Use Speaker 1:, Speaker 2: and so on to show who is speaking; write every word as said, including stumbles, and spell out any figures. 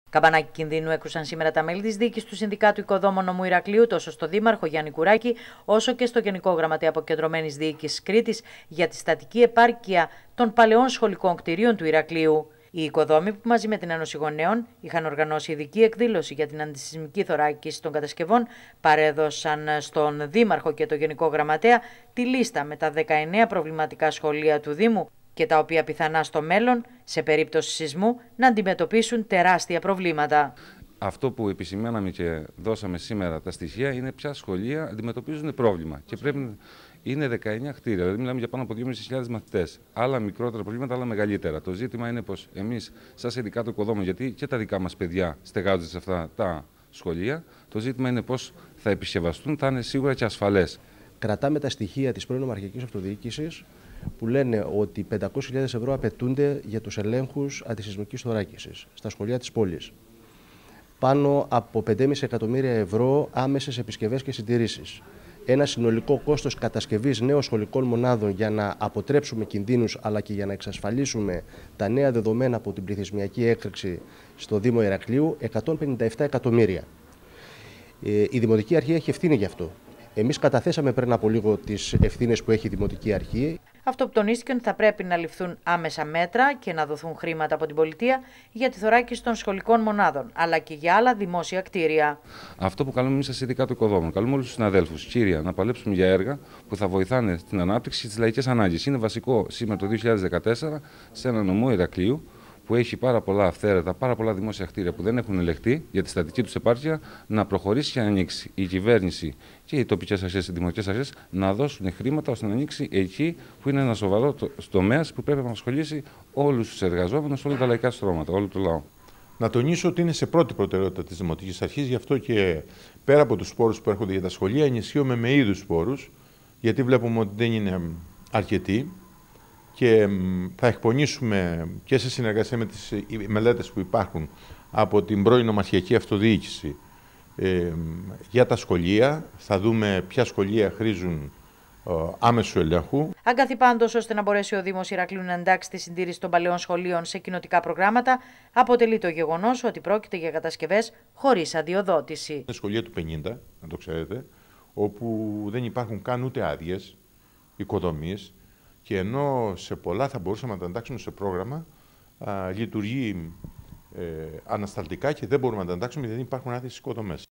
Speaker 1: Καμπανάκι κινδύνου έκρουσαν σήμερα τα μέλη της διοίκησης του Συνδικάτου Οικοδόμων Νομού Ηρακλείου, τόσο στο Δήμαρχο Γιάννη Κουράκη, όσο και στο Γενικό Γραμματέα Αποκεντρωμένης Διοίκησης Κρήτης, για τη στατική επάρκεια των παλαιών σχολικών κτηρίων του Ηρακλείου. Οι οικοδόμοι, που μαζί με την Ένωση Γονέων είχαν οργανώσει ειδική εκδήλωση για την αντισυσμική θωράκιση των κατασκευών, παρέδωσαν στον Δήμαρχο και το Γενικό Γραμματέα τη λίστα με τα δεκαεννέα προβληματικά σχολεία του Δήμου και τα οποία πιθανά στο μέλλον, σε περίπτωση σεισμού, να αντιμετωπίσουν τεράστια προβλήματα.
Speaker 2: Αυτό που επισημάναμε και δώσαμε σήμερα τα στοιχεία είναι ποια σχολεία αντιμετωπίζουν πρόβλημα. Και πρέπει είναι δεκαεννέα κτίρια, δηλαδή μιλάμε για πάνω από δύο χιλιάδες πεντακόσιους μαθητές. Άλλα μικρότερα προβλήματα, άλλα μεγαλύτερα. Το ζήτημα είναι πως εμείς, σαν Συνδικάτο Οικοδόμων, γιατί και τα δικά μας παιδιά στεγάζονται σε αυτά τα σχολεία, το ζήτημα είναι πως θα επισκευαστούν, θα είναι σίγουρα και ασφαλές.
Speaker 3: Κρατάμε τα στοιχεία της πρώην Ομαρχιακής Αυτοδιοίκησης που λένε ότι πεντακόσιες χιλιάδες ευρώ απαιτούνται για τους ελέγχους αντισυσμικής θωράκισης στα σχολεία της πόλης. Πάνω από πέντε κόμμα πέντε εκατομμύρια ευρώ άμεσες επισκευές και συντηρήσεις. Ένα συνολικό κόστος κατασκευής νέων σχολικών μονάδων για να αποτρέψουμε κινδύνους αλλά και για να εξασφαλίσουμε τα νέα δεδομένα από την πληθυσμιακή έκρηξη στο Δήμο Ηρακλείου, εκατόν πενήντα επτά εκατομμύρια. Η Δημοτική Αρχή έχει ευθύνη γι' αυτό. Εμείς καταθέσαμε πριν από λίγο τις ευθύνες που έχει η Δημοτική Αρχή.
Speaker 1: Αυτό που τονίστηκε ότι θα πρέπει να ληφθούν άμεσα μέτρα και να δοθούν χρήματα από την πολιτεία για τη θωράκιση των σχολικών μονάδων, αλλά και για άλλα δημόσια κτίρια.
Speaker 2: Αυτό που καλούμε εμείς στα Συνδικάτο Οικοδόμων, καλούμε όλους τους συναδέλφους, κύρια, να παλέψουμε για έργα που θα βοηθάνε στην ανάπτυξη και τις λαϊκές ανάγκες. Είναι βασικό σήμερα το δύο χιλιάδες δεκατέσσερα σε ένα νομό Ηρακλείου, που έχει πάρα πολλά αυθαίρετα, πάρα πολλά δημόσια κτίρια που δεν έχουν ελεγχθεί για τη στατική τους επάρκεια, να προχωρήσει και να ανοίξει η κυβέρνηση και οι τοπικές αρχές, οι δημοτικές αρχές, να δώσουν χρήματα ώστε να ανοίξει εκεί που είναι ένα σοβαρό τομέα που πρέπει να απασχολήσει όλους τους εργαζόμενους, όλα τα λαϊκά στρώματα, όλο το λαό.
Speaker 4: Να τονίσω ότι είναι σε πρώτη προτεραιότητα της Δημοτικής Αρχής, γι' αυτό και πέρα από τους πόρους που έρχονται για τα σχολεία, ενισχύουμε με είδους πόρους, γιατί βλέπουμε ότι δεν είναι αρκετοί. Και θα εκπονήσουμε και σε συνεργασία με τις μελέτες που υπάρχουν από την πρώην Ομαρχιακή Αυτοδιοίκηση ε, για τα σχολεία. Θα δούμε ποια σχολεία χρήζουν ε, άμεσου ελέγχου.
Speaker 1: Αγκάθι πάντως, ώστε να μπορέσει ο Δήμος Ηρακλείου να εντάξει τη συντήρηση των παλαιών σχολείων σε κοινοτικά προγράμματα, αποτελεί το γεγονός ότι πρόκειται για κατασκευές χωρίς αδειοδότηση.
Speaker 4: Είναι σχολεία του πενήντα, να το ξέρετε, όπου δεν υπάρχουν καν ούτε άδειες οικοδομής. Και ενώ σε πολλά θα μπορούσαμε να τα εντάξουμε σε πρόγραμμα, α, λειτουργεί ε, ανασταλτικά και δεν μπορούμε να τα εντάξουμε γιατί δεν υπάρχουν άδειες οικοδομές.